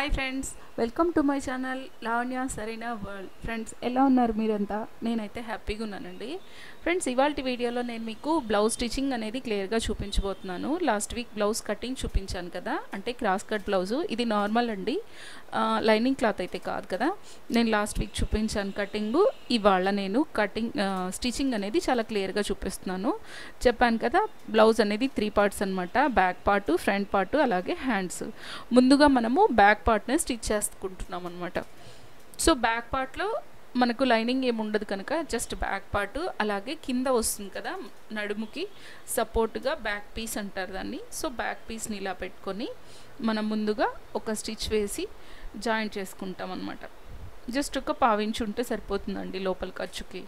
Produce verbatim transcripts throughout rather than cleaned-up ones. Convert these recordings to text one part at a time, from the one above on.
Hi friends, welcome to my channel Lavanya Sarina world. Friends, ఎలా ఉన్నారు మీరంతా? నేనైతే హ్యాపీగా ఉన్నానండి. ఫ్రెండ్స్, ఇవాళ వీడియోలో నేను మీకు బ్లౌజ్ స్టిచ్చింగ్ అనేది క్లియర్గా చూపించబోతున్నాను. లాస్ట్ వీక్ బ్లౌజ్ కటింగ్ చూపించాను కదా, అంటే క్రాస్ కట్ బ్లౌజు. ఇది నార్మల్ అండి, లైనింగ్ క్లాత్ అయితే కాదు కదా. నేను లాస్ట్ వీక్ చూపించాను కటింగు. ఇవాళ నేను కటింగ్ స్టిచ్చింగ్ అనేది చాలా క్లియర్గా చూపిస్తున్నాను. చెప్పాను కదా, బ్లౌజ్ అనేది త్రీ పార్ట్స్ అనమాట. బ్యాక్ పార్టు, ఫ్రంట్ పార్టు, అలాగే హ్యాండ్స్. ముందుగా మనము బ్యాక్ పార్ట్ని స్టిచ్ చేసుకుంటున్నాం అనమాట. సో బ్యాక్ పార్ట్లో మనకు లైనింగ్ ఏమి ఉండదు కనుక జస్ట్ బ్యాక్ పార్ట్, అలాగే కింద వస్తుంది కదా నడుముకి సపోర్ట్గా బ్యాక్ పీస్ అంటారు దాన్ని. సో బ్యాక్ పీస్ని ఇలా పెట్టుకొని మనం ముందుగా ఒక స్టిచ్ వేసి జాయింట్ చేసుకుంటాం అనమాట. జస్ట్ ఒక పావించి ఉంటే సరిపోతుందండి లోపల ఖర్చుకి.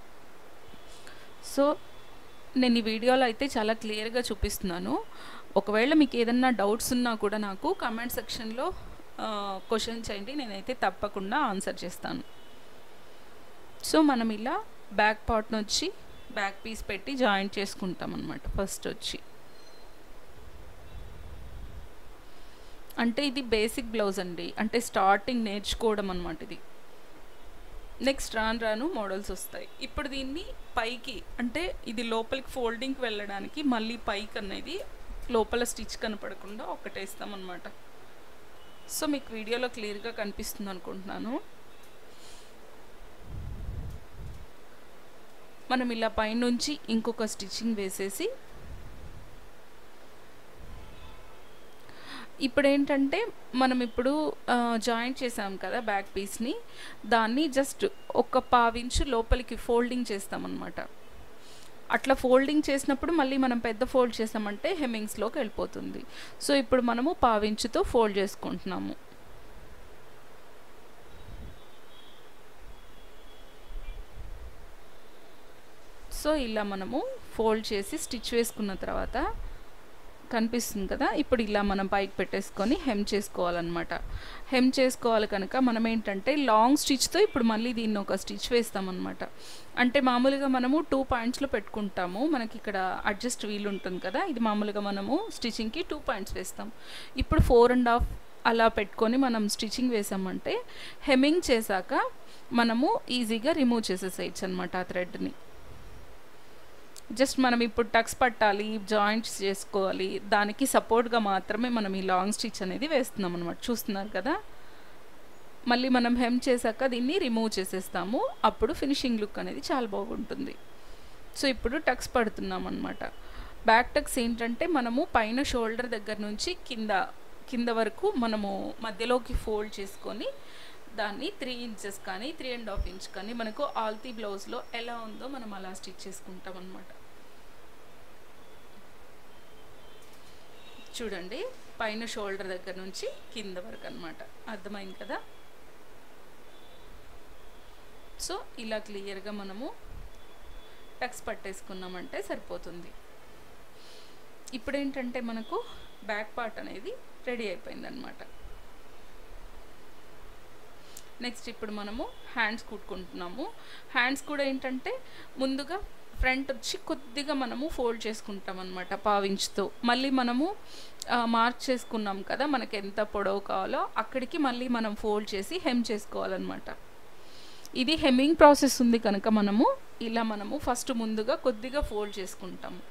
సో నేను ఈ వీడియోలో అయితే చాలా క్లియర్గా చూపిస్తున్నాను. ఒకవేళ మీకు ఏదన్నా డౌట్స్ ఉన్నా కూడా నాకు కామెంట్ సెక్షన్లో క్వశ్చన్ చేయండి, నేనైతే తప్పకుండా ఆన్సర్ చేస్తాను. సో మనం ఇలా బ్యాక్ పార్ట్ని వచ్చి బ్యాక్ పీస్ పెట్టి జాయింట్ చేసుకుంటాం అన్నమాట. ఫస్ట్ వచ్చి అంటే ఇది బేసిక్ బ్లౌజ్ అండి, అంటే స్టార్టింగ్ నేర్చుకోవడం అన్నమాట ఇది. నెక్స్ట్ రాను రాను మోడల్స్ వస్తాయి. ఇప్పుడు దీన్ని పైకి, అంటే ఇది లోపలికి ఫోల్డింగ్కి వెళ్ళడానికి మళ్ళీ పైకి అనేది లోపల స్టిచ్ కనపడకుండా ఒకటేస్తాం అన్నమాట. సో మీకు వీడియోలో క్లియర్గా కనిపిస్తుంది అనుకుంటున్నాను. మనం ఇలా పైనుంచి ఇంకొక స్టిచ్చింగ్ వేసేసి ఇప్పుడు ఏంటంటే మనం ఇప్పుడు జాయింట్ చేసాం కదా బ్యాక్ పీస్ని, దాన్ని జస్ట్ ఒక పావించు లోపలికి ఫోల్డింగ్ చేస్తామన్నమాట. అట్లా ఫోల్డింగ్ చేసినప్పుడు మళ్ళీ మనం పెద్ద ఫోల్డ్ చేసామంటే హెమ్మింగ్స్లోకి వెళ్ళిపోతుంది. సో ఇప్పుడు మనము పావించుతో ఫోల్డ్ చేసుకుంటున్నాము. సో ఇలా మనము ఫోల్డ్ చేసి స్టిచ్ వేసుకున్న తర్వాత కనిపిస్తుంది కదా, ఇప్పుడు ఇలా మనం పైకి పెట్టేసుకొని హెమ్ చేసుకోవాలన్నమాట. హెమ్ చేసుకోవాలి కనుక మనం ఏంటంటే లాంగ్ స్టిచ్తో ఇప్పుడు మళ్ళీ దీన్ని ఒక స్టిచ్ వేస్తామన్నమాట. అంటే మామూలుగా మనము టూ పాయింట్స్లో పెట్టుకుంటాము, మనకి ఇక్కడ అడ్జస్ట్ వీల్ ఉంటుంది కదా, ఇది మామూలుగా మనము స్టిచ్చింగ్కి టూ పాయింట్స్ వేస్తాం. ఇప్పుడు ఫోర్ అండ్ హాఫ్ అలా పెట్టుకొని మనం స్టిచ్చింగ్ వేసామంటే హెమ్మింగ్ చేశాక మనము ఈజీగా రిమూవ్ చేసేసేయచ్చు అనమాట ఆ థ్రెడ్ని. జస్ట్ మనం ఇప్పుడు టక్స్ పట్టాలి, జాయింట్స్ చేసుకోవాలి, దానికి సపోర్ట్గా మాత్రమే మనం ఈ లాంగ్ స్టిచ్ అనేది వేస్తున్నాం అనమాట. చూస్తున్నారు కదా, మళ్ళీ మనం హెమ్ చేశాక దీన్ని రిమూవ్ చేసేస్తాము. అప్పుడు ఫినిషింగ్ లుక్ అనేది చాలా బాగుంటుంది. సో ఇప్పుడు టక్స్ పడుతున్నాం అనమాట. బ్యాక్ టక్స్ ఏంటంటే మనము పైన షోల్డర్ దగ్గర నుంచి కింద కింద వరకు మనము మధ్యలోకి ఫోల్డ్ చేసుకొని దాన్ని త్రీ ఇంచెస్ కానీ త్రీ అండ్ హాఫ్ ఇంచ్ కానీ మనకు ఆల్తీ బ్లౌజ్లో ఎలా ఉందో మనం అలా స్టిచ్ చేసుకుంటాం అనమాట. చూడండి, పైన షోల్డర్ దగ్గర నుంచి కింద వరకు అనమాట. అర్థమైంది కదా. సో ఇలా క్లియర్గా మనము టక్స్ పట్టేసుకున్నామంటే సరిపోతుంది. ఇప్పుడు ఏంటంటే మనకు బ్యాక్ పార్ట్ అనేది రెడీ అయిపోయింది అనమాట. నెక్స్ట్ ఇప్పుడు మనము హ్యాండ్స్ కుట్టుకుంటున్నాము. హ్యాండ్స్ కూడా ఏంటంటే ముందుగా ఫ్రంట్ వచ్చి కొద్దిగా మనము ఫోల్డ్ చేసుకుంటాం అనమాట పావించుతో. మళ్ళీ మనము మార్క్ చేసుకున్నాం కదా మనకి ఎంత పొడవు కావాలో, అక్కడికి మళ్ళీ మనం ఫోల్డ్ చేసి హెమ్ చేసుకోవాలన్నమాట. ఇది హెమ్మింగ్ ప్రాసెస్ ఉంది కనుక మనము ఇలా మనము ఫస్ట్ ముందుగా కొద్దిగా ఫోల్డ్ చేసుకుంటాము.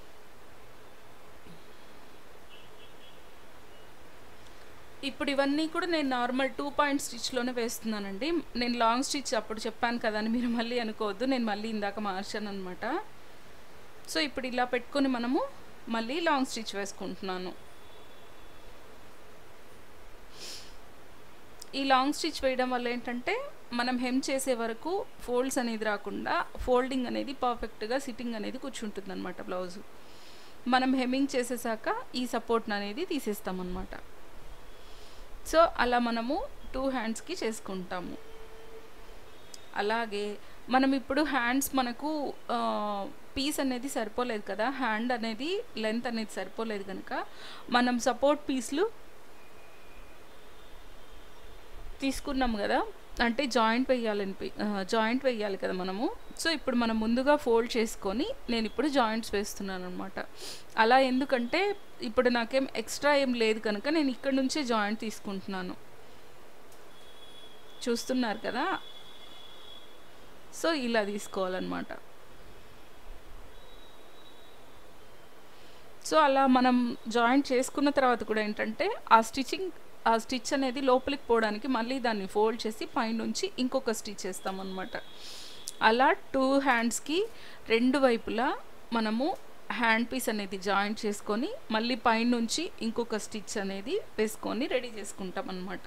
ఇప్పుడు ఇవన్నీ కూడా నేను నార్మల్ టూ పాయింట్ స్టిచ్లోనే వేస్తున్నానండి. నేను లాంగ్ స్టిచ్ అప్పుడు చెప్పాను కదా అని మీరు మళ్ళీ అనుకోవద్దు, నేను మళ్ళీ ఇందాక మార్చాను అనమాట. సో ఇప్పుడు ఇలా పెట్టుకొని మనము మళ్ళీ లాంగ్ స్టిచ్ వేసుకుంటున్నాను. ఈ లాంగ్ స్టిచ్ వేయడం వల్ల ఏంటంటే మనం హెమ్ చేసే వరకు ఫోల్డ్స్ అనేది రాకుండా ఫోల్డింగ్ అనేది పర్ఫెక్ట్గా సిట్టింగ్ అనేది కూర్చుంటుంది అనమాట బ్లౌజు. మనం హెమ్మింగ్ చేసేసాక ఈ సపోర్ట్ అనేది తీసేస్తామన్నమాట. సో అలా మనము టూ హ్యాండ్స్కి చేసుకుంటాము. అలాగే మనం ఇప్పుడు హ్యాండ్స్ మనకు పీస్ అనేది సరిపోలేదు కదా, హ్యాండ్ అనేది లెంత్ అనేది సరిపోలేదు కనుక మనం సపోర్ట్ పీస్లు తీసుకున్నాము కదా, అంటే జాయింట్ వేయాలని జాయింట్ వేయాలి కదా మనము. సో ఇప్పుడు మనం ముందుగా ఫోల్డ్ చేసుకొని నేను ఇప్పుడు జాయింట్స్ వేస్తున్నాను అనమాట. అలా ఎందుకంటే ఇప్పుడు నాకేం ఎక్స్ట్రా ఏం లేదు కనుక నేను ఇక్కడ నుంచే జాయింట్ తీసుకుంటున్నాను. చూస్తున్నారు కదా. సో ఇలా తీసుకోవాలన్నమాట. సో అలా మనం జాయింట్ చేసుకున్న తర్వాత కూడా ఏంటంటే ఆ స్టిచ్చింగ్ ఆ స్టిచ్ అనేది లోపలికి పోవడానికి మళ్ళీ దాన్ని ఫోల్డ్ చేసి పైనుంచి ఇంకొక స్టిచ్ చేస్తామన్నమాట. అలా టూ హ్యాండ్స్కి రెండు వైపులా మనము హ్యాండ్ పీస్ అనేది జాయింట్ చేసుకొని మళ్ళీ పైనుంచి ఇంకొక స్టిచ్ అనేది వేసుకొని రెడీ చేసుకుంటాం అన్నమాట.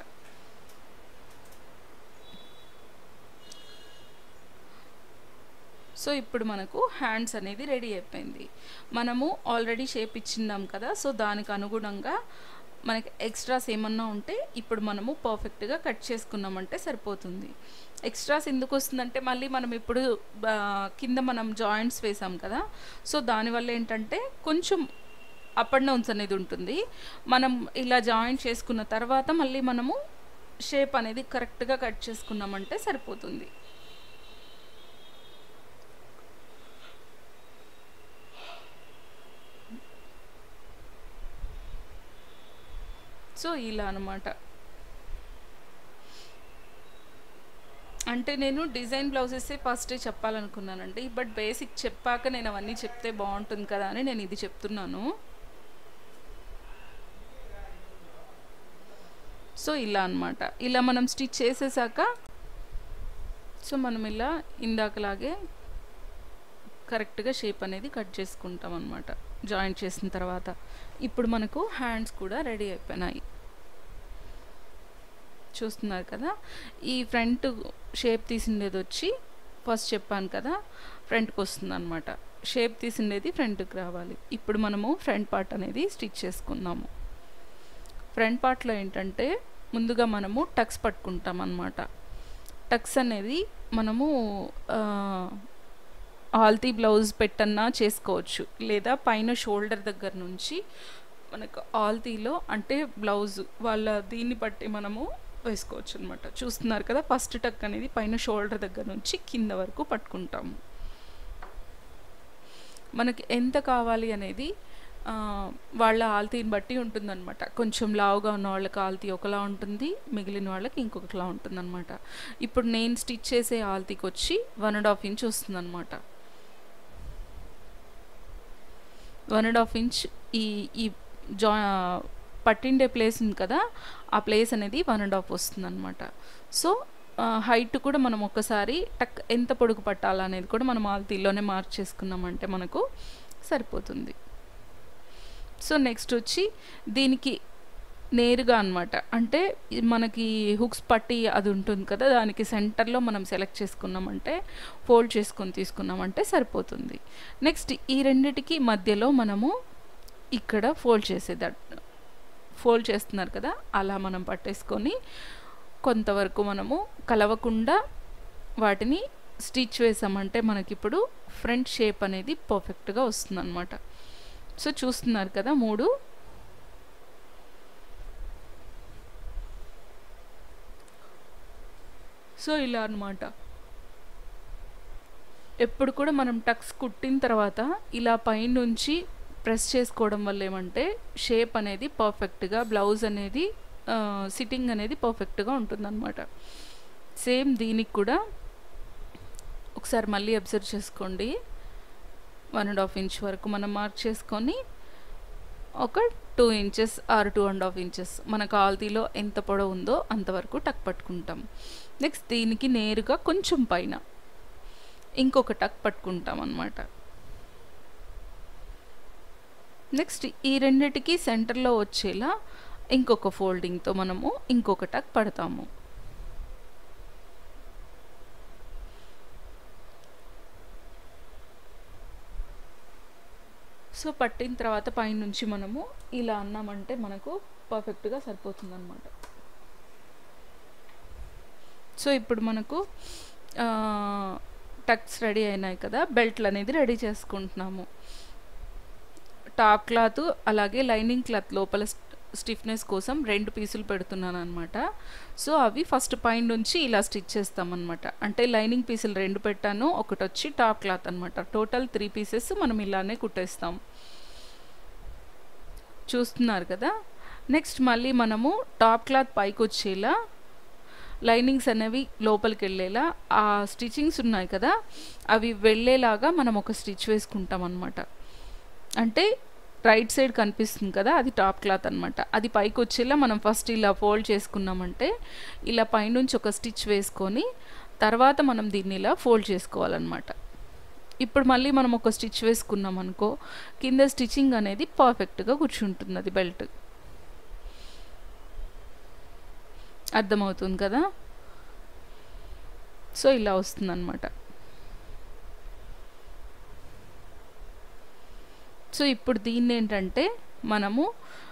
సో ఇప్పుడు మనకు హ్యాండ్స్ అనేది రెడీ అయిపోయింది. మనము ఆల్రెడీ షేప్ ఇచ్చిన్నాం కదా, సో దానికి అనుగుణంగా మనకి ఎక్స్ట్రాస్ ఏమన్నా ఉంటే ఇప్పుడు మనము పర్ఫెక్ట్గా కట్ చేసుకున్నామంటే సరిపోతుంది. ఎక్స్ట్రాస్ ఎందుకు వస్తుందంటే మళ్ళీ మనం ఇప్పుడు కింద మనం జాయింట్స్ వేసాం కదా, సో దానివల్ల ఏంటంటే కొంచెం అప్ అండ్ డౌన్స్ అనేది ఉంటుంది. మనం ఇలా జాయింట్ చేసుకున్న తర్వాత మళ్ళీ మనము షేప్ అనేది కరెక్ట్గా కట్ చేసుకున్నామంటే సరిపోతుంది. సో ఇలా అనమాట. అంటే నేను డిజైన్ బ్లౌజెసే ఫస్ట్ చెప్పాలనుకున్నానండి, బట్ బేసిక్ చెప్పాక నేను అవన్నీ చెప్తే బాగుంటుంది కదా అని నేను ఇది చెప్తున్నాను. సో ఇలా అనమాట. ఇలా మనం స్టిచ్ చేసేసాక సో మనం ఇలా ఇందాకలాగే కరెక్ట్గా షేప్ అనేది కట్ చేసుకుంటాం అన్నమాట జాయింట్ చేసిన తర్వాత. ఇప్పుడు మనకు హ్యాండ్స్ కూడా రెడీ అయిపోయినాయి. చూస్తున్నారు కదా, ఈ ఫ్రంట్ షేప్ తీసిండేది వచ్చి ఫస్ట్ చెప్పాను కదా ఫ్రంట్కి వస్తుంది అనమాట. షేప్ తీసిండేది ఫ్రంట్కి రావాలి. ఇప్పుడు మనము ఫ్రంట్ పార్ట్ అనేది స్టిచ్ చేసుకుందాము. ఫ్రంట్ పార్ట్లో ఏంటంటే ముందుగా మనము టక్స్ పట్టుకుంటాం అన్నమాట. టక్స్ అనేది మనము ఆల్తీ బ్లౌజ్ పెట్టన్నా చేసుకోవచ్చు, లేదా పైన షోల్డర్ దగ్గర నుంచి మనకు ఆల్తీలో అంటే బ్లౌజ్ వాళ్ళ దీన్ని బట్టి మనము వేసుకోవచ్చు అనమాట. చూస్తున్నారు కదా, ఫస్ట్ టక్ అనేది పైన షోల్డర్ దగ్గర నుంచి కింద వరకు పట్టుకుంటాము. మనకి ఎంత కావాలి అనేది వాళ్ళ ఆల్తీని బట్టి ఉంటుందన్నమాట. కొంచెం లావుగా ఉన్న వాళ్ళకి ఆల్తీ ఒకలా ఉంటుంది, మిగిలిన వాళ్ళకి ఇంకొకలా ఉంటుందన్నమాట. ఇప్పుడు నేను స్టిచ్ చేసే ఆల్తీకి వచ్చి వన్ అండ్ హాఫ్ ఇంచ్ వస్తుందన్నమాట. వన్ అండ్ హాఫ్ ఇంచ్ ఈ ఈ జా పట్టిండే ప్లేస్ ఉంది కదా, ఆ ప్లేస్ అనేది వన్ అండ్ హాఫ్ వస్తుంది అనమాట. సో హైట్ కూడా మనం ఒకసారి టక్ ఎంత పొడుగు పట్టాలనేది కూడా మనం ఆల్తీలోనే మార్క్ చేసుకున్నామంటే మనకు సరిపోతుంది. సో నెక్స్ట్ వచ్చి దీనికి నేరుగా అనమాట, అంటే మనకి హుక్స్ పట్టి అది ఉంటుంది కదా, దానికి సెంటర్లో మనం సెలెక్ట్ చేసుకున్నామంటే ఫోల్డ్ చేసుకొని తీసుకున్నామంటే సరిపోతుంది. నెక్స్ట్ ఈ రెండిటికి మధ్యలో మనము ఇక్కడ ఫోల్డ్ చేసేది ఫోల్డ్ చేస్తున్నారు కదా, అలా మనం పట్టేసుకొని కొంతవరకు మనము కలవకుండా వాటిని స్టిచ్ వేసామంటే మనకిప్పుడు ఫ్రంట్ షేప్ అనేది పర్ఫెక్ట్గా వస్తుంది అనమాట. సో చూస్తున్నారు కదా మూడు. సో ఇలా అనమాట. ఎప్పుడు కూడా మనం టక్స్ కుట్టిన తర్వాత ఇలా పైనుంచి ప్రెస్ చేసుకోవడం వల్ల ఏమంటే షేప్ అనేది పర్ఫెక్ట్గా, బ్లౌజ్ అనేది సిట్టింగ్ అనేది పర్ఫెక్ట్గా ఉంటుందన్నమాట. సేమ్ దీనికి కూడా ఒకసారి మళ్ళీ అబ్జర్వ్ చేసుకోండి. వన్ అండ్ హాఫ్ ఇంచ్ వరకు మనం మార్క్ చేసుకొని ఒక two inches or two and half inches మనకు ఆల్తీలో ఎంత పొడవు ఉందో అంతవరకు టక్ పట్టుకుంటాం. నెక్స్ట్ దీనికి నేరుగా కొంచెం పైన ఇంకొక టక్ పట్టుకుంటాం అన్నమాట. నెక్స్ట్ ఈ రెండిటికి సెంటర్లో వచ్చేలా ఇంకొక ఫోల్డింగ్తో మనము ఇంకొక టక్ పడతాము. సో పట్టిన తర్వాత పైనుంచి మనము ఇలా అన్నామంటే మనకు పర్ఫెక్ట్గా సరిపోతుంది అన్నమాట. సో ఇప్పుడు మనకు టక్స్ రెడీ అయినాయి కదా, బెల్ట్లు అనేది రెడీ చేసుకుంటున్నాము. టాప్ క్లాత్ అలాగే లైనింగ్ క్లాత్ లోపల స్టిఫ్నెస్ కోసం రెండు పీసులు పెడుతున్నాను అనమాట. సో అవి ఫస్ట్ పైన నుంచి ఇలా స్టిచ్ చేస్తామన్నమాట. అంటే లైనింగ్ పీసులు రెండు పెట్టాను, ఒకటి వచ్చి టాప్ క్లాత్ అనమాట. టోటల్ త్రీ పీసెస్ మనం ఇలానే కుట్టేస్తాం. చూస్తున్నారు కదా. నెక్స్ట్ మళ్ళీ మనము టాప్ క్లాత్ పైకి వచ్చేలా లైనింగ్స్ అనేవి లోపలికి వెళ్ళేలా ఆ స్టిచ్చింగ్స్ ఉన్నాయి కదా అవి వెళ్ళేలాగా మనం ఒక స్టిచ్ వేసుకుంటాం అనమాట. అంటే రైట్ సైడ్ కనిపిస్తుంది కదా అది టాప్ క్లాత్ అనమాట. అది పైకి వచ్చేలా మనం ఫస్ట్ ఇలా ఫోల్డ్ చేసుకున్నామంటే ఇలా పైనుంచి ఒక స్టిచ్ వేసుకొని తర్వాత మనం దీన్ని ఇలా ఫోల్డ్ చేసుకోవాలన్నమాట. ఇప్పుడు మళ్ళీ మనం ఒక స్టిచ్ వేసుకున్నాం అనుకో కింద స్టిచ్చింగ్ అనేది పర్ఫెక్ట్గా కూర్చుంటుంది. అది బెల్ట్ అర్థమవుతుంది కదా. సో ఇలా వస్తుంది అనమాట. సో ఇప్పుడు దీన్ని ఏంటంటే మనము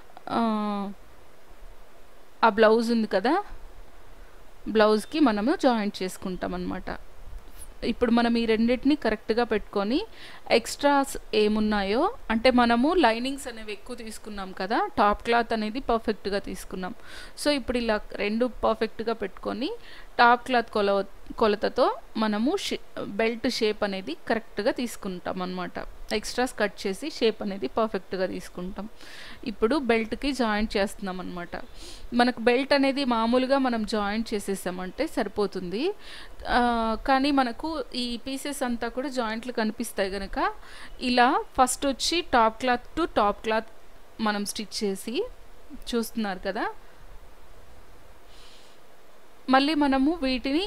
ఆ బ్లౌజ్ ఉంది కదా బ్లౌజ్కి మనము జాయింట్ చేసుకుంటాం అన్నమాట. ఇప్పుడు మనం ఈ రెండింటిని కరెక్ట్గా పెట్టుకొని ఎక్స్ట్రాస్ ఏమున్నాయో అంటే మనము లైనింగ్స్ అనేవి ఎక్కువ తీసుకున్నాం కదా టాప్ క్లాత్ అనేది పర్ఫెక్ట్గా తీసుకున్నాం. సో ఇప్పుడు ఇలా రెండు పర్ఫెక్ట్గా పెట్టుకొని టాప్ క్లాత్ కొల కొలతతో మనము బెల్ట్ షేప్ అనేది కరెక్ట్గా తీసుకుంటాం అన్నమాట. ఎక్స్ట్రాస్ కట్ చేసి షేప్ అనేది పర్ఫెక్ట్గా తీసుకుంటాం. ఇప్పుడు బెల్ట్కి జాయింట్ చేస్తున్నాం అనమాట. మనకు బెల్ట్ అనేది మామూలుగా మనం జాయింట్ చేసేసామంటే సరిపోతుంది. కానీ మనకు ఈ పీసెస్ అంతా కూడా జాయింట్లు కనిపిస్తాయి కనుక ఇలా ఫస్ట్ వచ్చి top cloth to top cloth మనం స్టిచ్ చేసి చూస్తున్నారు కదా. మళ్ళీ మనము వీటిని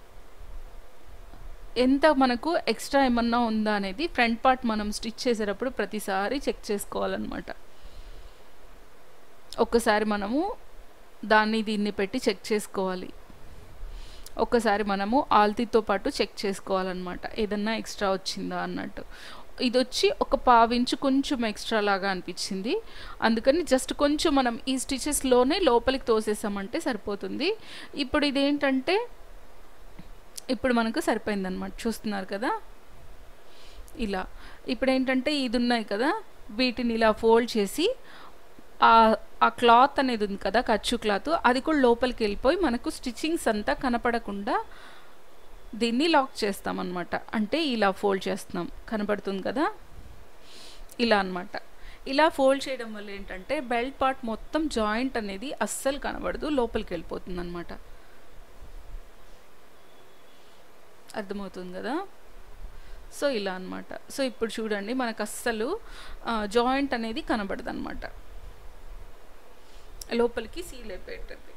ఎంత మనకు ఎక్స్ట్రా ఏమన్నా ఉందా అనేది ఫ్రంట్ పార్ట్ మనం స్టిచ్ చేసేటప్పుడు ప్రతిసారి చెక్ చేసుకోవాలన్నమాట. ఒక్కసారి మనము దాన్ని దీన్ని పెట్టి చెక్ చేసుకోవాలి. ఒక్కసారి మనము ఆల్తీతో పాటు చెక్ చేసుకోవాలన్నమాట ఏదన్నా ఎక్స్ట్రా వచ్చిందా అన్నట్టు. ఇది వచ్చి ఒక పావించు కొంచెం ఎక్స్ట్రా లాగా అనిపించింది. అందుకని జస్ట్ కొంచెం మనం ఈ స్టిచెస్లోనే లోపలికి తోసేసామంటే సరిపోతుంది. ఇప్పుడు ఇదేంటంటే ఇప్పుడు మనకు సరిపోయిందనమాట. చూస్తున్నారు కదా ఇలా. ఇప్పుడు ఏంటంటే ఇది ఉన్నాయి కదా వీటిని ఇలా ఫోల్డ్ చేసి ఆ క్లాత్ అనేది ఉంది కదా ఖర్చు క్లాత్ అది కూడా లోపలికి వెళ్ళిపోయి మనకు స్టిచ్చింగ్స్ అంతా కనపడకుండా దీన్ని లాక్ చేస్తామన్నమాట. అంటే ఇలా ఫోల్డ్ చేస్తున్నాం కనపడుతుంది కదా ఇలా అన్నమాట. ఇలా ఫోల్డ్ చేయడం వల్ల ఏంటంటే బెల్ట్ పార్ట్ మొత్తం జాయింట్ అనేది అస్సలు కనబడదు లోపలికి వెళ్ళిపోతుంది అనమాట. అర్థమవుతుంది కదా. సో ఇలా అన్నమాట. సో ఇప్పుడు చూడండి మనకు అస్సలు జాయింట్ అనేది కనబడదు అనమాట. లోపలికి సీల్ అయిపోయేటది.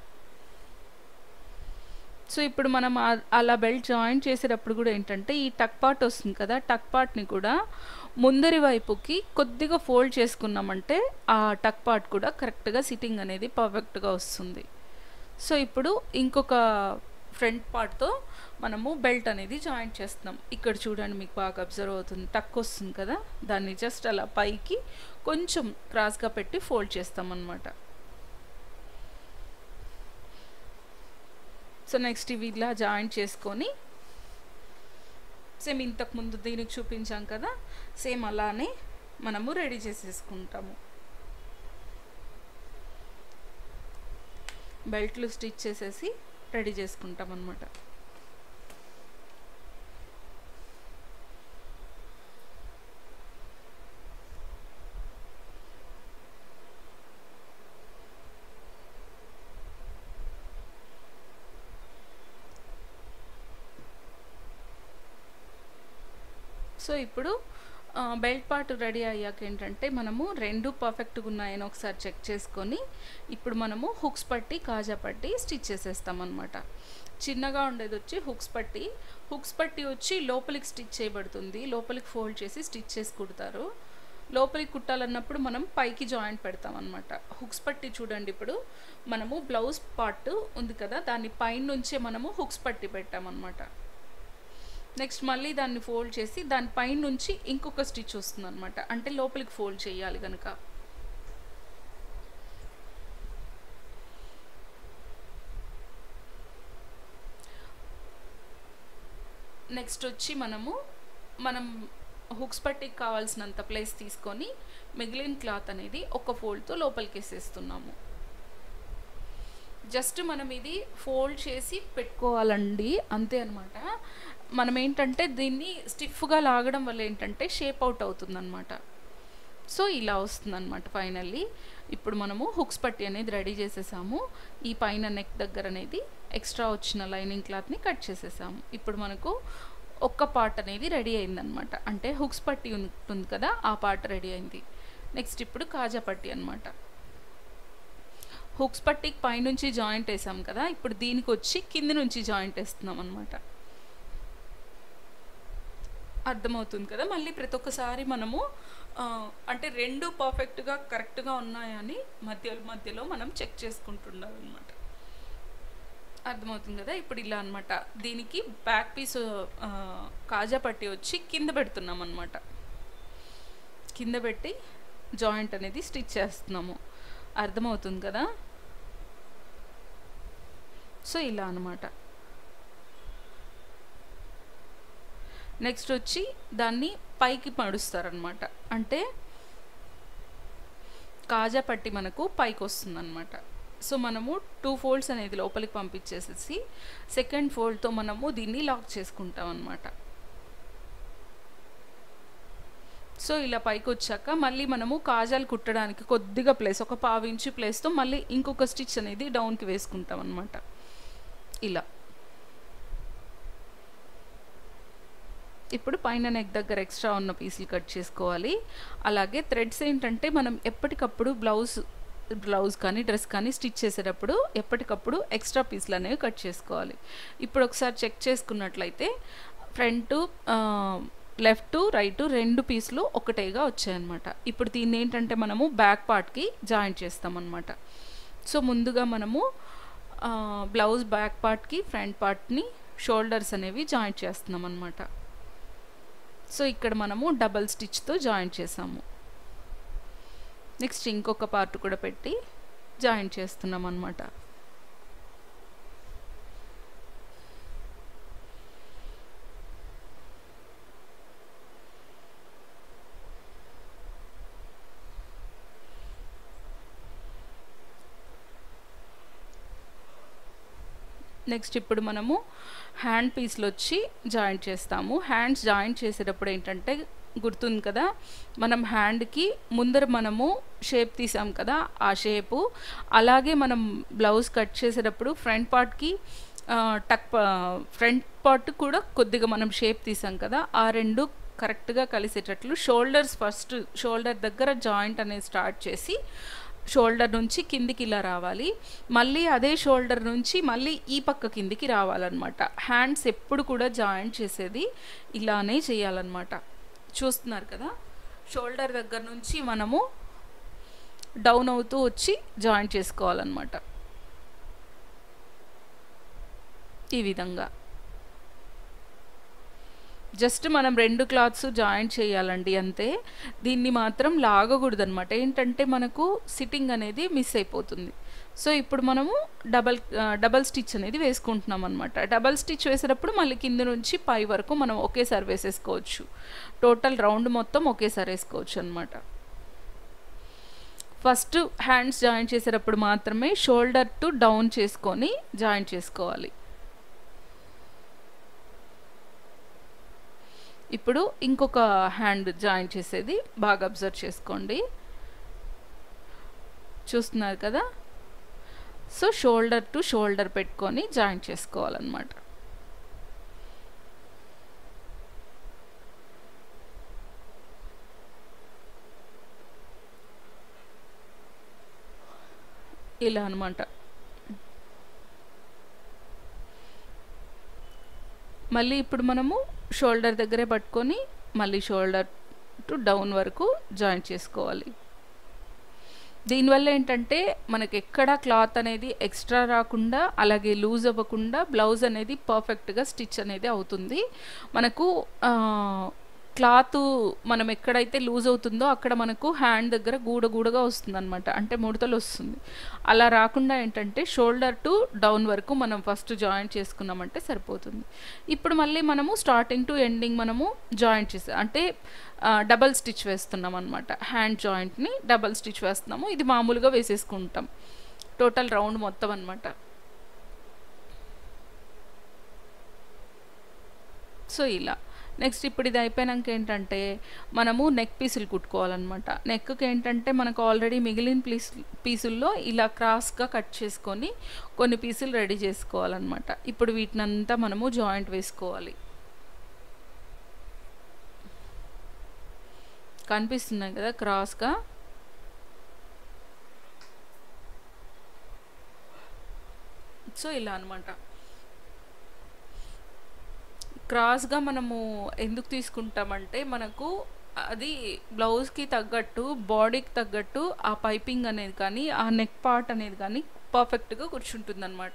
సో ఇప్పుడు మనం అలా బెల్ట్ జాయింట్ చేసేటప్పుడు కూడా ఏంటంటే ఈ టక్ పార్ట్ వస్తుంది కదా టక్ పార్ట్ని కూడా ముందరి వైపుకి కొద్దిగా ఫోల్డ్ చేసుకున్నామంటే ఆ టక్ పార్ట్ కూడా కరెక్ట్గా సిట్టింగ్ అనేది పర్ఫెక్ట్గా వస్తుంది. సో ఇప్పుడు ఇంకొక ఫ్రంట్ పార్ట్తో మనము బెల్ట్ అనేది జాయింట్ చేస్తున్నాం. ఇక్కడ చూడండి మీకు బాగా అబ్జర్వ్ అవుతుంది టక్ వస్తుంది కదా దాన్ని జస్ట్ అలా పైకి కొంచెం క్రాస్గా పెట్టి ఫోల్డ్ చేస్తాం అన్నమాట. సో నెక్స్ట్ ఇవి ఇలా జాయింట్ చేసుకొని సేమ్ ఇంతకుముందు దీనికి చూపించాం కదా సేమ్ అలానే మనము రెడీ చేసేసుకుంటాము. బెల్ట్లు స్టిచ్ చేసేసి రెడీ చేసుకుంటాం అన్నమాట. సో ఇప్పుడు బెల్ట్ పార్ట్ రెడీ అయ్యాక ఏంటంటే మనము రెండు పర్ఫెక్ట్గా ఉన్నాయని ఒకసారి చెక్ చేసుకొని ఇప్పుడు మనము హుక్స్ పట్టి కాజా పట్టి స్టిచ్ చేసేస్తాం అన్నమాట. చిన్నగా ఉండేది వచ్చి హుక్స్ పట్టి హుక్స్ పట్టి వచ్చి లోపలికి స్టిచ్ చేయబడుతుంది. లోపలికి ఫోల్డ్ చేసి స్టిచ్ చేసి కుడతారు. లోపలికి కుట్టాలన్నప్పుడు మనం పైకి జాయింట్ పెడతాం అన్నమాట. హుక్స్ పట్టి చూడండి ఇప్పుడు మనము బ్లౌజ్ పార్ట్ ఉంది కదా దాన్ని పైన నుంచే మనము హుక్స్ పట్టి పెట్టామన్నమాట. నెక్స్ట్ మళ్ళీ దాన్ని ఫోల్డ్ చేసి దాని పైన నుంచి ఇంకొక స్టిచ్ వస్తుంది అనమాట. అంటే లోపలికి ఫోల్డ్ చేయాలి కనుక. నెక్స్ట్ వచ్చి మనము మనం హుక్స్ పట్టికి కావాల్సినంత ప్లేస్ తీసుకొని మిగిలిన క్లాత్ అనేది ఒక ఫోల్డ్తో లోపలికి వేసేస్తున్నాము. జస్ట్ మనం ఇది ఫోల్డ్ చేసి పెట్టుకోవాలండి అంతే అనమాట. మనం ఏంటంటే దీన్ని స్టిఫ్గా లాగడం వల్ల ఏంటంటే షేప్ అవుట్ అవుతుందన్నమాట. సో ఇలా వస్తుందన్నమాట ఫైనల్లీ. ఇప్పుడు మనము హుక్స్ పట్టి అనేది రెడీ చేసేసాము. ఈ పైన నెక్ దగ్గర అనేది ఎక్స్ట్రా వచ్చిన లైనింగ్ క్లాత్ని కట్ చేసేసాము. ఇప్పుడు మనకు ఒక్క పార్ట్ అనేది రెడీ అయిందనమాట. అంటే హుక్స్ పట్టి ఉంటుంది కదా, ఆ పార్ట్ రెడీ అయింది. నెక్స్ట్ ఇప్పుడు కాజా పట్టి అనమాట. హుక్స్ పట్టికి పైనుంచి జాయింట్ వేసాం కదా, ఇప్పుడు దీనికి వచ్చి కింది నుంచి జాయింట్ వేస్తున్నాం అనమాట. అర్థమవుతుంది కదా. మళ్ళీ ప్రతి ఒక్కసారి మనము అంటే రెండు పర్ఫెక్ట్గా కరెక్ట్గా ఉన్నాయని మధ్య మధ్యలో మనం చెక్ చేసుకుంటున్నాం అనమాట. అర్థమవుతుంది కదా. ఇప్పుడు ఇలా అనమాట. దీనికి బ్యాక్ పీస్ కాజా పట్టి వచ్చి కింద పెడుతున్నాం అనమాట. కింద పెట్టి జాయింట్ అనేది స్టిచ్ చేస్తున్నాము. అర్థమవుతుంది కదా. సో ఇలా అనమాట. నెక్స్ట్ వచ్చి దాన్ని పైకి మడుస్తారనమాట. అంటే కాజా పట్టి మనకు పైకి వస్తుంది అనమాట. సో మనము టూ ఫోల్డ్స్ అనేది లోపలికి పంపించేసేసి సెకండ్ ఫోల్డ్తో మనము దీన్ని లాక్ చేసుకుంటాం అనమాట. సో ఇలా పైకి వచ్చాక మళ్ళీ మనము కాజాలు కుట్టడానికి కొద్దిగా ప్లేస్, ఒక పావు ఇంచు ప్లేస్తో మళ్ళీ ఇంకొక స్టిచ్ అనేది డౌన్కి వేసుకుంటాం అనమాట. ఇలా ఇప్పుడు పైన నెక్ దగ్గర ఎక్స్ట్రా ఉన్న పీసులు కట్ చేసుకోవాలి. అలాగే థ్రెడ్స్ ఏంటంటే మనం ఎప్పటికప్పుడు బ్లౌజ్ బ్లౌజ్ కానీ డ్రెస్ కానీ స్టిచ్ చేసేటప్పుడు ఎప్పటికప్పుడు ఎక్స్ట్రా పీసులు అనేవి కట్ చేసుకోవాలి. ఇప్పుడు ఒకసారి చెక్ చేసుకున్నట్లయితే ఫ్రంట్ లెఫ్ట్ రైట్ రెండు పీసులు ఒకటేగా వచ్చాయన్నమాట. ఇప్పుడు దీన్ని ఏంటంటే మనము బ్యాక్ పార్ట్కి జాయింట్ చేస్తామన్నమాట. సో ముందుగా మనము బ్లౌజ్ బ్యాక్ పార్ట్కి ఫ్రంట్ పార్ట్ని షోల్డర్స్ అనేవి జాయింట్ చేస్తున్నాం అన్నమాట. సో ఇక్కడ మనము డబల్ స్టిచ్తో జాయింట్ చేసాము. నెక్స్ట్ ఇంకొక పార్ట్ కూడా పెట్టి జాయింట్ చేస్తున్నాం అన్నమాట. నెక్స్ట్ ఇప్పుడు మనము హ్యాండ్ పీస్లు వచ్చి జాయింట్ చేస్తాము. హ్యాండ్స్ జాయింట్ చేసేటప్పుడు ఏంటంటే గుర్తుంది కదా, మనం హ్యాండ్కి ముందర మనము షేప్ తీసాం కదా, ఆ షేపు అలాగే మనం బ్లౌజ్ కట్ చేసేటప్పుడు ఫ్రంట్ పార్ట్కి టక్ ఫ్రంట్ పార్ట్ కూడా కొద్దిగా మనం షేప్ తీసాం కదా, ఆ రెండు కరెక్ట్గా కలిసేటట్లు షోల్డర్స్ ఫస్ట్ షోల్డర్ దగ్గర జాయింట్ అనేది స్టార్ట్ చేసి షోల్డర్ నుంచి కిందికి ఇలా రావాలి. మళ్ళీ అదే షోల్డర్ నుంచి మళ్ళీ ఈ పక్క కిందికి రావాలన్నమాట. హ్యాండ్స్ ఎప్పుడు కూడా జాయింట్ చేసేది ఇలానే చేయాలన్నమాట. చూస్తున్నారు కదా, షోల్డర్ దగ్గర నుంచి మనము డౌన్ అవుతూ వచ్చి జాయింట్ చేసుకోవాలన్నమాట. ఈ విధంగా జస్ట్ మనం రెండు క్లాత్స్ జాయింట్ చేయాలండి అంతే. దీన్ని మాత్రం లాగకూడదు అనమాట. ఏంటంటే మనకు సిట్టింగ్ అనేది మిస్ అయిపోతుంది. సో ఇప్పుడు మనము డబల్ డబల్ స్టిచ్ అనేది వేసుకుంటున్నాం అనమాట. డబల్ స్టిచ్ వేసేటప్పుడు మళ్ళీ కింద నుంచి పై వరకు మనం ఒకేసారి వేసేసుకోవచ్చు. టోటల్ రౌండ్ మొత్తం ఒకేసారి వేసుకోవచ్చు అనమాట. ఫస్ట్ హ్యాండ్స్ జాయింట్ చేసేటప్పుడు మాత్రమే షోల్డర్ టు డౌన్ చేసుకొని జాయింట్ చేసుకోవాలి. ఇప్పుడు ఇంకొక హ్యాండ్ జాయింట్ చేసేది బాగా అబ్జర్వ్ చేసుకోండి. చూస్తున్నారు కదా. సో షోల్డర్ టు షోల్డర్ పెట్టుకొని జాయింట్ చేసుకోవాలన్నమాట. ఇలా అన్నమాట. మళ్ళీ ఇప్పుడు మనము షోల్డర్ దగ్గరే పట్టుకొని మళ్ళీ షోల్డర్ టు డౌన్ వరకు జాయింట్ చేసుకోవాలి. దీనివల్ల ఏంటంటే మనకి ఎక్కడ క్లాత్ అనేది ఎక్స్ట్రా రాకుండా అలాగే లూజ్ అవ్వకుండా బ్లౌజ్ అనేది పర్ఫెక్ట్గా స్టిచ్ అనేది అవుతుంది. మనకు క్లాత్ మనం ఎక్కడైతే లూజ్ అవుతుందో అక్కడ మనకు హ్యాండ్ దగ్గర గూడ గూడగా వస్తుంది అనమాట. అంటే ముడతలు వస్తుంది. అలా రాకుండా ఏంటంటే షోల్డర్ టు డౌన్ వరకు మనం ఫస్ట్ జాయింట్ చేసుకున్నామంటే సరిపోతుంది. ఇప్పుడు మళ్ళీ మనము స్టార్టింగ్ టు ఎండింగ్ మనము జాయింట్ చేసా అంటే డబల్ స్టిచ్ వేస్తున్నాం అనమాట. హ్యాండ్ జాయింట్ని డబల్ స్టిచ్ వేస్తున్నాము. ఇది మామూలుగా వేసేసుకుంటాం టోటల్ రౌండ్ మొత్తం అనమాట. సో ఇలా నెక్స్ట్ ఇప్పుడు ఇది అయిపోయినాక ఏంటంటే మనము నెక్ పీసులు కుట్టుకోవాలన్నమాట. నెక్కి ఏంటంటే మనకు ఆల్రెడీ మిగిలిన పీస్ పీసుల్లో ఇలా క్రాస్గా కట్ చేసుకొని కొన్ని పీసులు రెడీ చేసుకోవాలన్నమాట. ఇప్పుడు వీటినంతా మనము జాయింట్ వేసుకోవాలి. కనిపిస్తున్నాయి కదా క్రాస్గా. సో ఇలా అనమాట. క్రాస్గా మనము ఎందుకు తీసుకుంటామంటే మనకు అది బ్లౌజ్కి తగ్గట్టు బాడీకి తగ్గట్టు ఆ పైపింగ్ అనేది కానీ ఆ నెక్ పార్ట్ అనేది కానీ పర్ఫెక్ట్గా కూర్చుంటుంది అనమాట.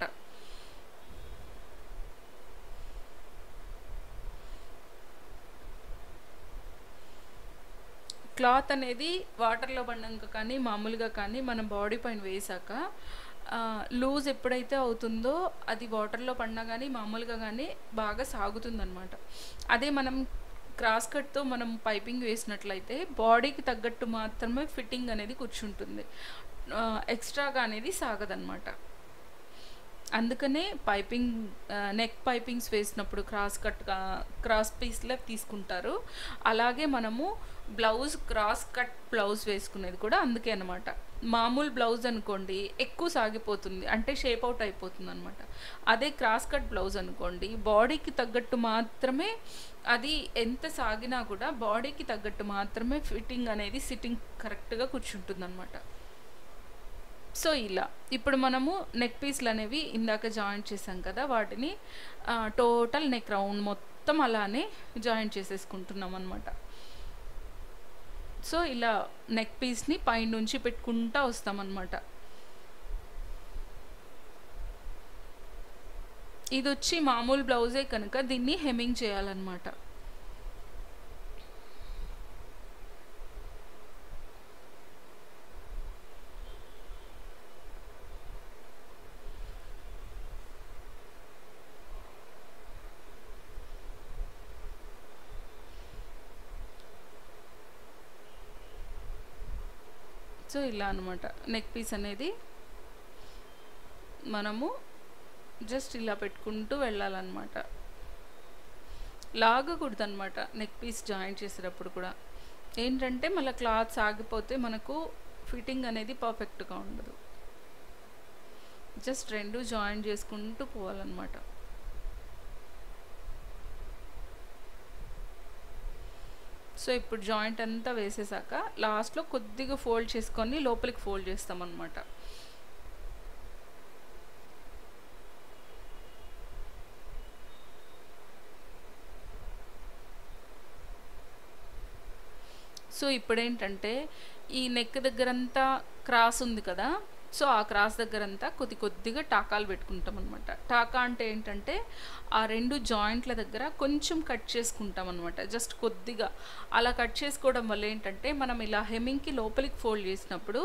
క్లాత్ అనేది వాటర్లో పడినాక కానీ మామూలుగా కానీ మనం బాడీ పైన వేసాక లూజ్ ఎప్పుడైతే అవుతుందో అది వాటర్లో పడినా కానీ మామూలుగా కానీ బాగా సాగుతుందన్నమాట. అదే మనం క్రాస్ కట్తో మనం పైపింగ్ వేసినట్లయితే బాడీకి తగ్గట్టు మాత్రమే ఫిట్టింగ్ అనేది కూర్చుంటుంది, ఎక్స్ట్రాగా అనేది సాగదన్నమాట. అందుకనే పైపింగ్ నెక్ పైపింగ్స్ వేసినప్పుడు క్రాస్ కట్ క్రాస్ పీస్లో తీసుకుంటారు. అలాగే మనము బ్లౌజ్ క్రాస్ కట్ బ్లౌజ్ వేసుకునేది కూడా అందుకే అనమాట. మామూలు బ్లౌజ్ అనుకోండి ఎక్కువ సాగిపోతుంది, అంటే షేప్ అవుట్ అయిపోతుంది అనమాట. అదే క్రాస్ కట్ బ్లౌజ్ అనుకోండి బాడీకి తగ్గట్టు మాత్రమే అది ఎంత సాగినా కూడా బాడీకి తగ్గట్టు మాత్రమే ఫిట్టింగ్ అనేది సిట్టింగ్ కరెక్ట్గా కూర్చుంటుంది అనమాట. సో ఇలా ఇప్పుడు మనము నెక్ పీస్లు అనేవి ఇందాక జాయింట్ చేసాం కదా, వాటిని టోటల్ నెక్ రౌండ్ మొత్తం అలానే జాయింట్ చేసేసుకుంటున్నాం అనమాట. సో ఇలా నెక్ పీస్ని పైనుంచి పెట్టుకుంటూ వస్తామన్నమాట. ఇది వచ్చి మామూలు బ్లౌజే కనుక దీన్ని హెమ్మింగ్ చేయాలన్నమాట. సో ఇలా అనమాట నెక్ పీస్ అనేది మనము జస్ట్ ఇలా పెట్టుకుంటూ వెళ్ళాలన్నమాట. లాగకూడదు అనమాట నెక్ పీస్ జాయింట్ చేసేటప్పుడు కూడా. ఏంటంటే మళ్ళీ క్లాత్ సాగిపోతే మనకు ఫిట్టింగ్ అనేది పర్ఫెక్ట్గా ఉండదు. జస్ట్ రెండు జాయింట్ చేసుకుంటూ పోవాలన్నమాట. సో ఇప్పుడు జాయింట్ అంతా వేసేసాక లాస్ట్లో కొద్దిగా ఫోల్డ్ చేసుకొని లోపలికి ఫోల్డ్ చేస్తామన్నమాట. సో ఇప్పుడేంటంటే ఈ నెక్ దగ్గరంతా క్రాస్ ఉంది కదా, సో ఆ క్రాస్ దగ్గరంతా కొద్ది కొద్దిగా టాకాలు పెట్టుకుంటాం అనమాట. టాకా అంటే ఏంటంటే ఆ రెండు జాయింట్ల దగ్గర కొంచెం కట్ చేసుకుంటాం అనమాట, జస్ట్ కొద్దిగా. అలా కట్ చేసుకోవడం వల్ల ఏంటంటే మనం ఇలా హెమ్మింగ్కి లోపలికి ఫోల్డ్ చేసినప్పుడు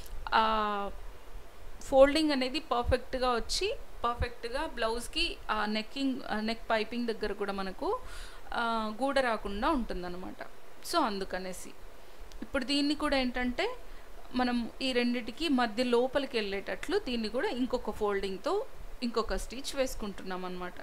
ఫోల్డింగ్ అనేది పర్ఫెక్ట్గా వచ్చి పర్ఫెక్ట్గా బ్లౌజ్కి ఆ నెక్కింగ్ నెక్ పైపింగ్ దగ్గర కూడా మనకు గూడ రాకుండా ఉంటుందన్నమాట. సో అందుకనేసి ఇప్పుడు దీన్ని కూడా ఏంటంటే మనం ఈ రెండిటికి మధ్య లోపలికి వెళ్ళేటట్లు దీన్ని కూడా ఇంకొక ఫోల్డింగ్తో ఇంకొక స్టిచ్ వేసుకుంటున్నాం అన్నమాట.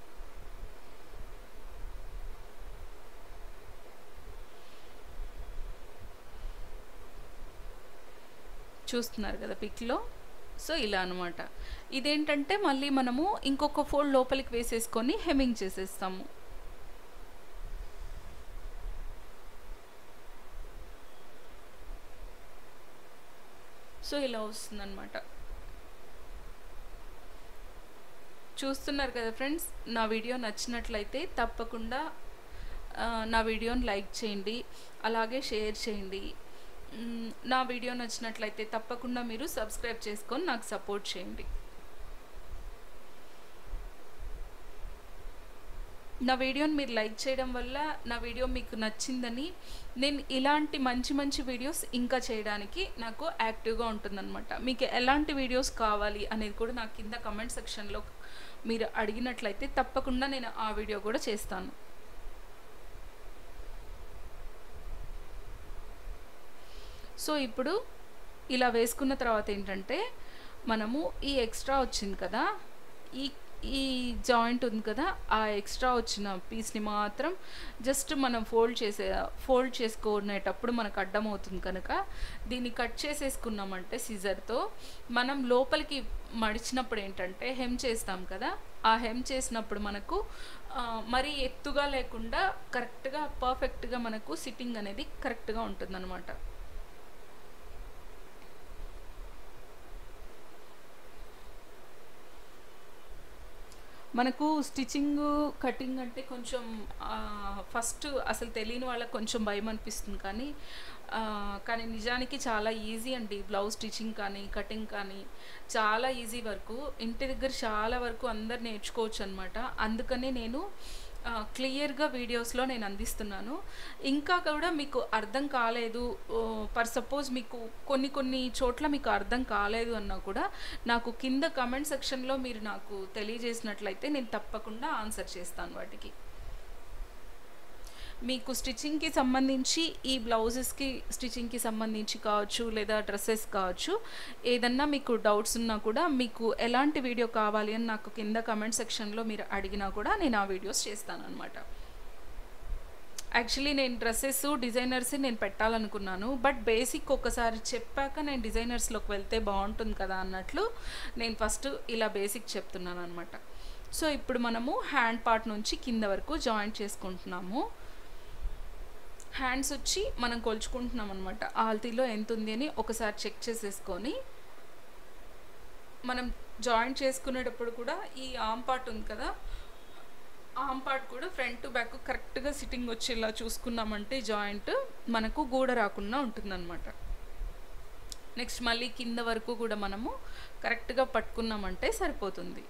చూస్తున్నారు కదా పిక్లో. సో ఇలా అనమాట. ఇదేంటంటే మళ్ళీ మనము ఇంకొక ఫోల్డ్ లోపలికి వేసేసుకొని హెమ్మింగ్ చేసేస్తాము. సో ఇలా వస్తుందన్నమాట. చూస్తున్నారు కదా ఫ్రెండ్స్. నా వీడియో నచ్చినట్లయితే తప్పకుండా నా వీడియోని లైక్ చేయండి, అలాగే షేర్ చేయండి. నా వీడియో నచ్చినట్లయితే తప్పకుండా మీరు సబ్స్క్రైబ్ చేసుకొని నాకు సపోర్ట్ చేయండి. నా వీడియోని మీరు లైక్ చేయడం వల్ల నా వీడియో మీకు నచ్చిందని, నేను ఇలాంటి మంచి మంచి వీడియోస్ ఇంకా చేయడానికి నాకు యాక్టివ్గా ఉంటుందన్నమాట. మీకు ఎలాంటి వీడియోస్ కావాలి అనేది కూడా నాకు కింద కమెంట్ సెక్షన్లో మీరు అడిగినట్లయితే తప్పకుండా నేను ఆ వీడియో కూడా చేస్తాను. సో ఇప్పుడు ఇలా వేసుకున్న తర్వాత ఏంటంటే మనము ఈ ఎక్స్ట్రా వచ్చింది కదా, ఈ ఈ జాయింట్ ఉంది కదా, ఆ ఎక్స్ట్రా వచ్చిన పీస్ని మాత్రం జస్ట్ మనం ఫోల్డ్ చేసే ఫోల్డ్ చేసుకునేటప్పుడు మనకు అడ్డమవుతుంది కనుక దీన్ని కట్ చేసేసుకున్నామంటే సిజర్తో మనం లోపలికి మడిచినప్పుడు ఏంటంటే హెమ్ చేస్తాం కదా, ఆ హెమ్ చేసినప్పుడు మనకు మరీ ఎత్తుగా లేకుండా కరెక్ట్గా పర్ఫెక్ట్గా మనకు సిట్టింగ్ అనేది కరెక్ట్గా ఉంటుందన్నమాట. మనకు స్టిచ్చింగ్ కటింగ్ అంటే కొంచెం ఫస్ట్ అసలు తెలియని వాళ్ళకి కొంచెం భయం అనిపిస్తుంది, కానీ కానీ నిజానికి చాలా ఈజీ అండి. బ్లౌజ్ స్టిచ్చింగ్ కానీ కటింగ్ కానీ చాలా ఈజీ వర్క్. ఇంటి దగ్గర చాలా వరకు అందరు నేర్చుకోవచ్చు అనమాట. అందుకనే నేను క్లియర్గా వీడియోస్లో నేను అందిస్తున్నాను. ఇంకా కూడా మీకు అర్థం కాలేదు, ఫర్ సపోజ్ మీకు కొన్ని కొన్ని చోట్ల మీకు అర్థం కాలేదు అన్నా కూడా నాకు కింద కమెంట్ సెక్షన్లో మీరు నాకు తెలియజేసినట్లయితే నేను తప్పకుండా ఆన్సర్ చేస్తాను వాటికి. మీకు స్టిచ్చింగ్కి సంబంధించి ఈ బ్లౌజెస్కి స్టిచ్చింగ్కి సంబంధించి కావచ్చు లేదా డ్రెస్సెస్ కావచ్చు, ఏదన్నా మీకు డౌట్స్ ఉన్నా కూడా మీకు ఎలాంటి వీడియో కావాలి అని నాకు కింద కమెంట్ సెక్షన్లో మీరు అడిగినా కూడా నేను ఆ వీడియోస్ చేస్తాను అనమాట. యాక్చువల్లీ నేను డ్రెస్సెస్ డిజైనర్స్ నేను పెట్టాలనుకున్నాను, బట్ బేసిక్ ఒకసారి చెప్పాక నేను డిజైనర్స్లోకి వెళ్తే బాగుంటుంది కదా అన్నట్లు నేను ఫస్ట్ ఇలా బేసిక్ చెప్తున్నాను అనమాట. సో ఇప్పుడు మనము హ్యాండ్ పార్ట్ నుంచి కింద వరకు జాయింట్ చేసుకుంటున్నాము. హ్యాండ్స్ వచ్చి మనం కొలుచుకుంటున్నాం అనమాట. ఆల్తీలో ఎంత ఉంది అని ఒకసారి చెక్ చేసేసుకొని మనం జాయింట్ చేసుకునేటప్పుడు కూడా ఈ ఆర్మ్ పార్ట్ ఉంది కదా, ఆర్మ్ పార్ట్ కూడా ఫ్రంట్ టు బ్యాక్ కరెక్ట్గా సిట్టింగ్ వచ్చేలా చూసుకున్నామంటే జాయింట్ మనకు గూడ రాకుండా ఉంటుందన్నమాట. నెక్స్ట్ మళ్ళీ కింద వరకు కూడా మనము కరెక్ట్గా పట్టుకున్నామంటే సరిపోతుంది.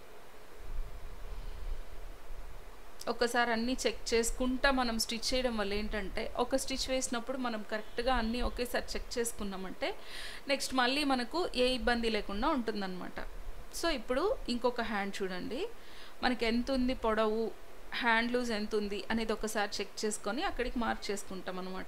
ఒకసారి అన్నీ చెక్ చేసుకుంటా మనం స్టిచ్ చేయడం వల్ల ఏంటంటే ఒక స్టిచ్ వేసినప్పుడు మనం కరెక్ట్గా అన్నీ ఒకేసారి చెక్ చేసుకున్నామంటే నెక్స్ట్ మళ్ళీ మనకు ఏ ఇబ్బంది లేకుండా ఉంటుందన్నమాట. సో ఇప్పుడు ఇంకొక హ్యాండ్ చూడండి, మనకి ఎంత ఉంది పొడవు, హ్యాండ్ లూజ్ ఎంత ఉంది అనేది ఒకసారి చెక్ చేసుకొని అక్కడికి మార్క్ చేసుకుంటాం అనమాట.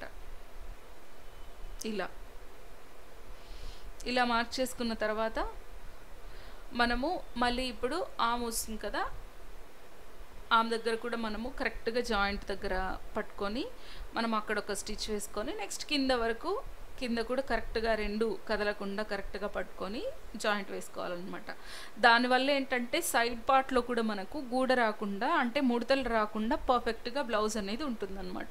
ఇలా ఇలా మార్క్ చేసుకున్న తర్వాత మనము మళ్ళీ ఇప్పుడు ఆమ్ వస్తుంది కదా, ఆమె దగ్గర కూడా మనము కరెక్ట్గా జాయింట్ దగ్గర పట్టుకొని మనం అక్కడ ఒక స్టిచ్ వేసుకొని నెక్స్ట్ కింద వరకు కింద కూడా కరెక్ట్గా రెండు కదలకుండా కరెక్ట్గా పట్టుకొని జాయింట్ వేసుకోవాలన్నమాట. దానివల్ల ఏంటంటే సైడ్ పార్ట్లో కూడా మనకు గూడ రాకుండా అంటే ముడతలు రాకుండా పర్ఫెక్ట్గా బ్లౌజ్ అనేది ఉంటుందన్నమాట.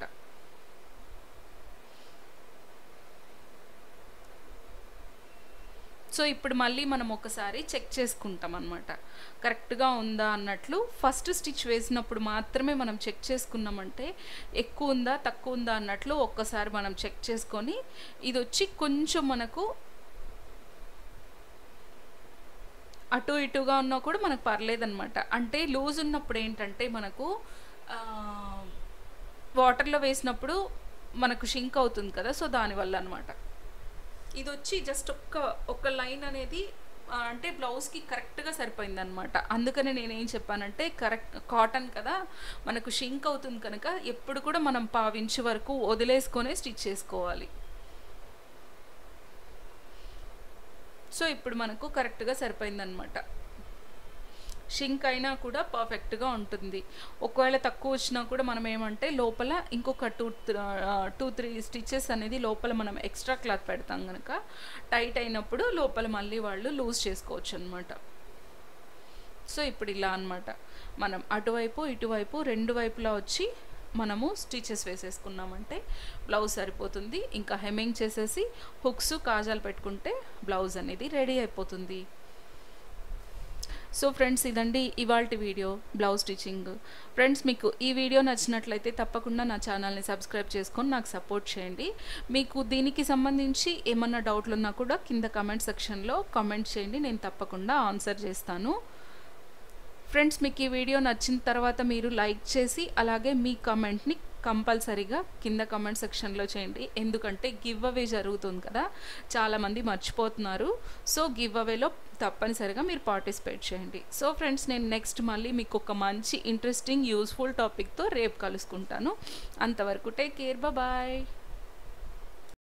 సో ఇప్పుడు మళ్ళీ మనం ఒకసారి చెక్ చేసుకుంటాం అనమాట, కరెక్ట్గా ఉందా అన్నట్లు. ఫస్ట్ స్టిచ్ వేసినప్పుడు మాత్రమే మనం చెక్ చేసుకున్నామంటే ఎక్కువ ఉందా తక్కువ ఉందా అన్నట్లు ఒక్కసారి మనం చెక్ చేసుకొని ఇది వచ్చి కొంచెం మనకు అటు ఇటుగా ఉన్నా కూడా మనకు పర్లేదన్నమాట. అంటే లూజ్ ఉన్నప్పుడు ఏంటంటే మనకు వాటర్లో వేసినప్పుడు మనకు షింక్ అవుతుంది కదా, సో దానివల్ల అనమాట. ఇది వచ్చి జస్ట్ ఒక్క ఒక్క లైన్ అనేది అంటే బ్లౌజ్కి కరెక్ట్గా సరిపోయింది అనమాట. అందుకని నేనేం చెప్పానంటే కరెక్ట్ కాటన్ కదా మనకు షింక్ అవుతుంది కనుక ఎప్పుడు కూడా మనం పావించి వరకు వదిలేసుకొని స్టిచ్ చేసుకోవాలి. సో ఇప్పుడు మనకు కరెక్ట్గా సరిపోయిందనమాట. షింక్ అయినా కూడా పర్ఫెక్ట్గా ఉంటుంది. ఒకవేళ తక్కువ వచ్చినా కూడా మనం ఏమంటే లోపల ఇంకొక టూ టూ త్రీ స్టిచెస్ అనేది లోపల మనం ఎక్స్ట్రా క్లాత్ పెడతాం కనుక టైట్ అయినప్పుడు లోపల మళ్ళీ వాళ్ళు లూజ్ చేసుకోవచ్చు అనమాట. సో ఇప్పుడు ఇలా అనమాట, మనం అటువైపు ఇటువైపు రెండు వైపులా వచ్చి మనము స్టిచెస్ వేసేసుకున్నామంటే బ్లౌజ్ సరిపోతుంది. ఇంకా హెమ్మింగ్ చేసేసి హుక్స్ కాజాలు పెట్టుకుంటే బ్లౌజ్ అనేది రెడీ అయిపోతుంది. సో ఫ్రెండ్స్, ఇదండి ఇవాల్టి వీడియో బ్లౌజ్ స్టిచ్చింగ్. ఫ్రెండ్స్, మీకు ఈ వీడియో నచ్చినట్లయితే తప్పకుండా నా ఛానల్ని సబ్స్క్రైబ్ చేసుకొని నాకు సపోర్ట్ చేయండి. మీకు దీనికి సంబంధించి ఏమన్నా డౌట్లు ఉన్నా కూడా కింద కమెంట్ సెక్షన్లో కామెంట్ చేయండి, నేను తప్పకుండా ఆన్సర్ చేస్తాను. ఫ్రెండ్స్, మీకు ఈ వీడియో నచ్చిన తర్వాత మీరు లైక్ చేసి అలాగే మీ కమెంట్ని కంపల్సరీగా కింద కమెంట్ సెక్షన్లో చేయండి. ఎందుకంటే గివ్ అవే జరుగుతుంది కదా, చాలామంది మర్చిపోతున్నారు. సో గివ్ అవేలో తప్పనిసరిగా మీరు పార్టిసిపేట్ చేయండి. సో ఫ్రెండ్స్, నేను నెక్స్ట్ మళ్ళీ మీకు ఒక మంచి ఇంట్రెస్టింగ్ యూస్ఫుల్ టాపిక్తో రేపు కలుసుకుంటాను. అంతవరకు టేక్ కేర్, బాయ్.